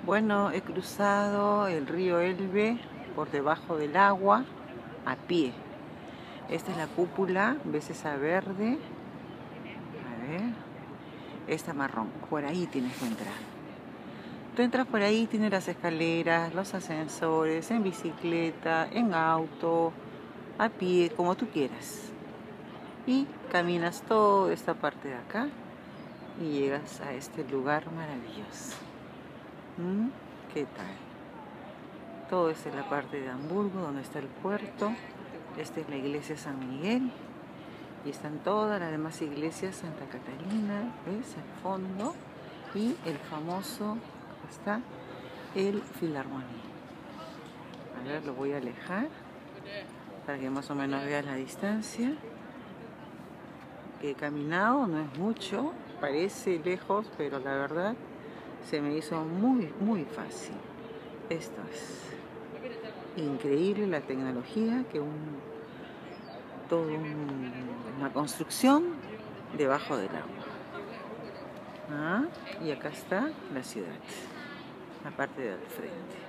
Bueno, he cruzado el río Elbe por debajo del agua a pie. Esta es la cúpula, ¿ves esa verde? A ver, esta marrón, por ahí tienes que entrar. Tú entras por ahí, tienes las escaleras, los ascensores, en bicicleta, en auto, a pie, como tú quieras. Y caminas toda esta parte de acá y llegas a este lugar maravilloso. ¿Qué tal? Todo esto es la parte de Hamburgo, donde está el puerto. Esta es la iglesia San Miguel. Y están todas las demás iglesias, Santa Catalina, ¿ves? Al fondo. Y el famoso, está el Filarmonía. A ver, lo voy a alejar para que más o menos veas la distancia. He caminado, no es mucho, parece lejos, pero la verdad se me hizo muy fácil. Esto es increíble la tecnología, que una construcción debajo del agua. Y acá está la ciudad, la parte del frente.